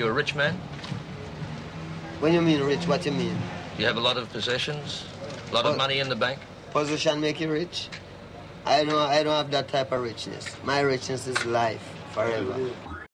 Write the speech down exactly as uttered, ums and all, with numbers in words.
You're a rich man? When you mean rich, what you mean? You have a lot of possessions? A lot Well, of money in the bank? Position make you rich? I don't, I don't have that type of richness. My richness is life, forever.